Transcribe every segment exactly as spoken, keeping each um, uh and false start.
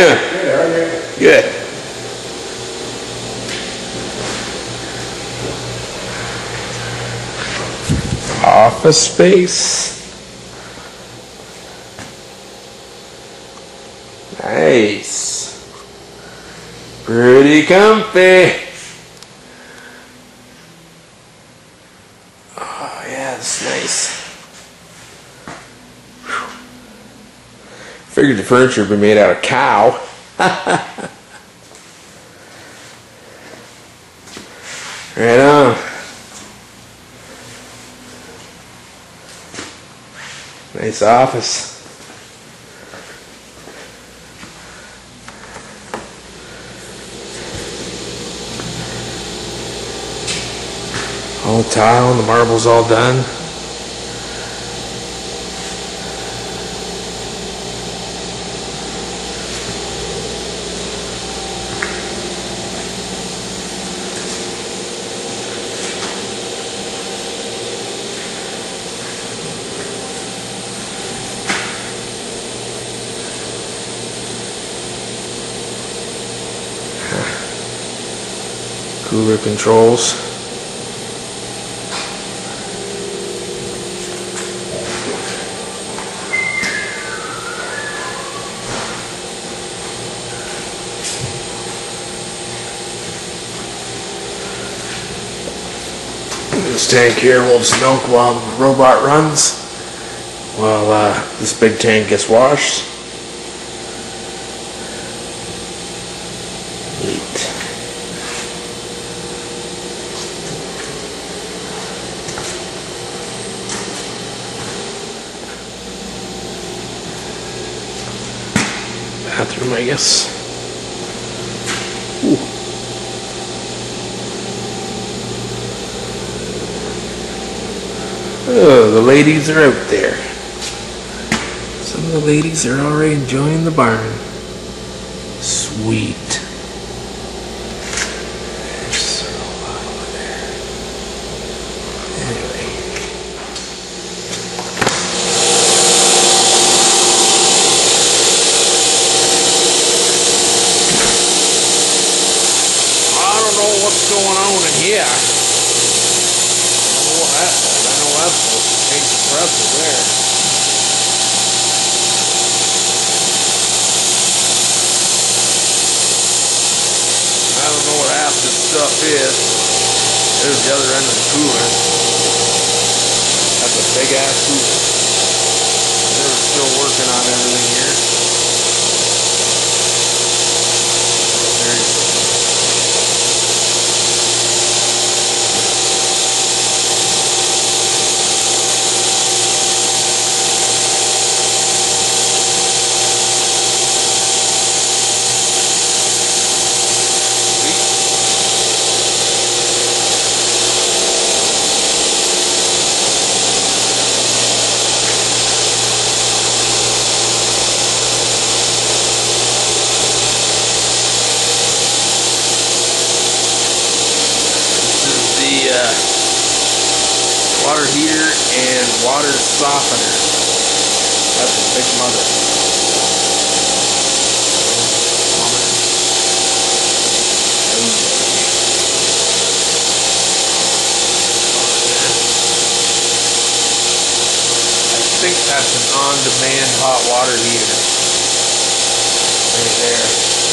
doing? Good. Office space. Nice. Pretty comfy. Oh yeah, that's nice. Whew. Figured the furniture would be made out of cow. Right on. Nice office. All tile and the marble's all done. Cooler controls. This tank here holds milk while the robot runs, while uh, this big tank gets washed. Neat. Bathroom, I guess. Ooh. Oh, the ladies are out there. Some of the ladies are already enjoying the barn. Sweet. There's so lot over there. Anyway. I don't know what's going on in here. I don't know what that is. I know I'm supposed to change the pressure there. I don't know what half this stuff is. There's the other end of the cooler. That's a big ass cooler. They're still working on everything here. There you go. Water heater and water softener. That's a big mother. I think that's an on-demand hot water heater. Right there.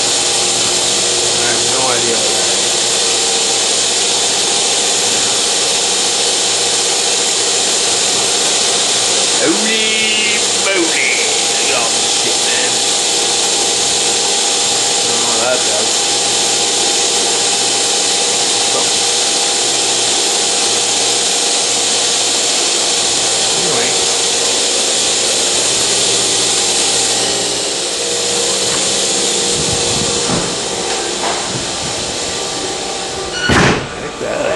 I have no idea what that is. Holy moly! Look at all this shit, man. I don't know what that does. Something. Anyway. Like that.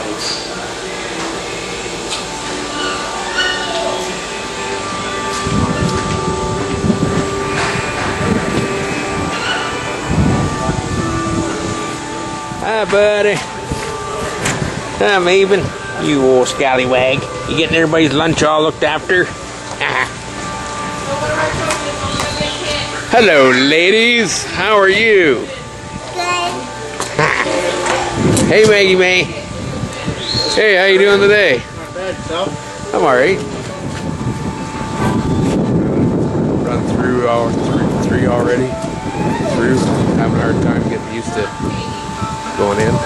Hi, buddy. I'm even. You old scallywag. You getting everybody's lunch all looked after? Hello, ladies. How are you? Good. Hey, Maggie May. Hey, how you doing today? Not bad, yourself? I'm alright. Run through hour three, three already. Through. Having a hard time getting used to going in.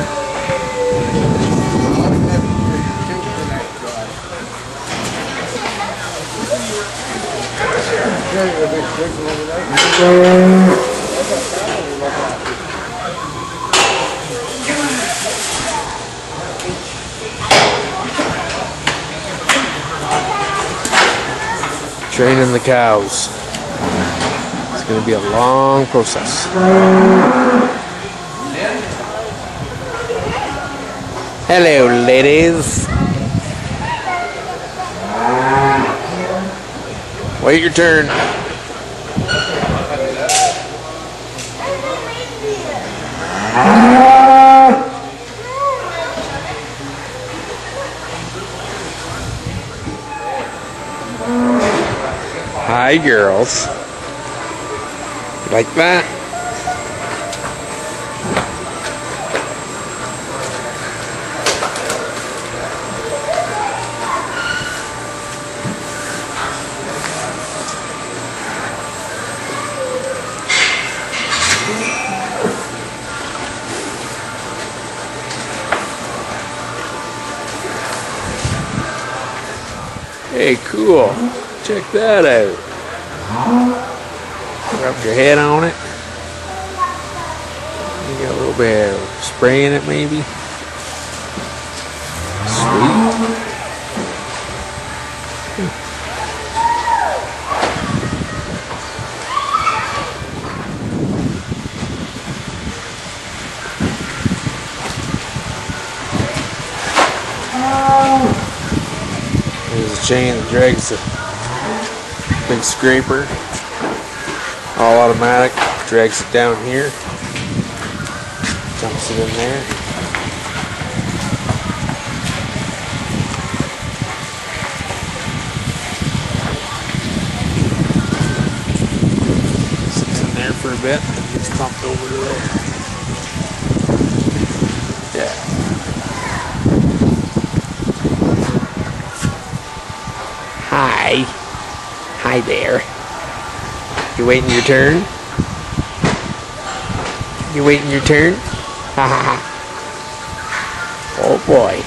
Training the cows. It's going to be a long process. Hello, ladies. Wait your turn. Hi, girls. Like that? Hey, cool. Check that out. Rub your head on it. You got a little bit of spray in it, maybe. Sweet. There's a chain that drags the big scraper. All automatic, drags it down here, dumps it in there. Sits in there for a bit, and gets pumped over to there. Yeah. Hi. Hi there. You waiting your turn? You waiting your turn? Ha ha ha. Oh boy.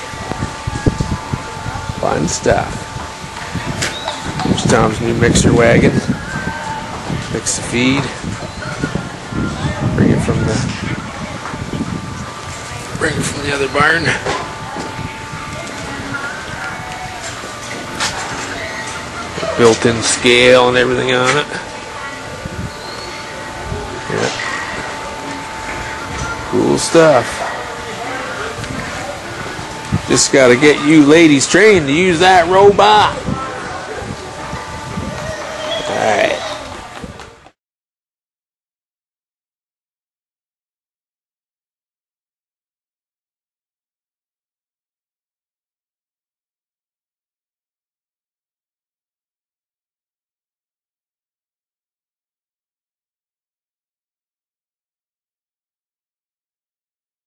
Fun stuff. Here's Tom's new mixer wagon. Mix the feed. Bring it from the bring it from the other barn. Built-in scale and everything on it. Yeah. Cool stuff. Just gotta get you ladies trained to use that robot.